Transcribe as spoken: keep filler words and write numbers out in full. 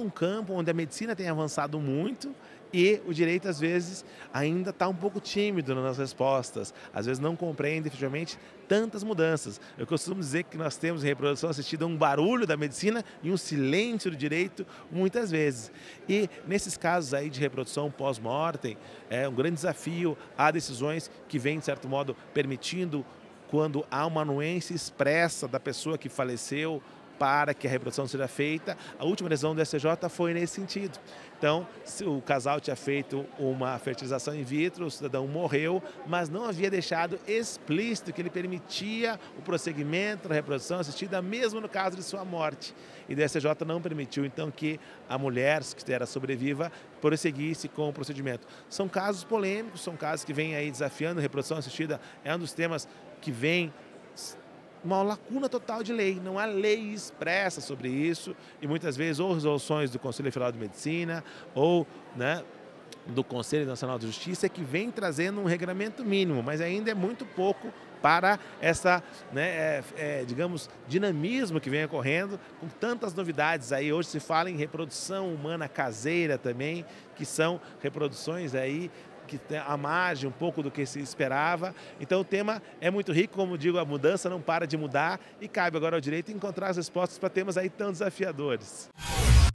um campo onde a medicina tem avançado muito e o direito, às vezes, ainda está um pouco tímido nas respostas. Às vezes não compreende, efetivamente, tantas mudanças. Eu costumo dizer que nós temos em reprodução assistida um barulho da medicina e um silêncio do direito, muitas vezes. E nesses casos aí de reprodução pós-mortem, é um grande desafio. Há decisões que vêm, de certo modo, permitindo, quando há uma anuência expressa da pessoa que faleceu, para que a reprodução seja feita. A última decisão do S T J foi nesse sentido. Então, se o casal tinha feito uma fertilização in vitro, o cidadão morreu, mas não havia deixado explícito que ele permitia o prosseguimento da reprodução assistida, mesmo no caso de sua morte. E o S T J não permitiu, então, que a mulher, que era sobreviva, prosseguisse com o procedimento. São casos polêmicos, são casos que vêm aí desafiando a reprodução assistida, é um dos temas que vem uma lacuna total de lei, não há lei expressa sobre isso e muitas vezes ou resoluções do Conselho Federal de Medicina ou, né, do Conselho Nacional de Justiça que vem trazendo um regramento mínimo, mas ainda é muito pouco para essa, né, é, é, digamos, dinamismo que vem ocorrendo com tantas novidades aí. Hoje se fala em reprodução humana caseira também, que são reproduções aí que tem a margem um pouco do que se esperava. Então o tema é muito rico, como digo, a mudança não para de mudar e cabe agora ao direito encontrar as respostas para temas aí tão desafiadores.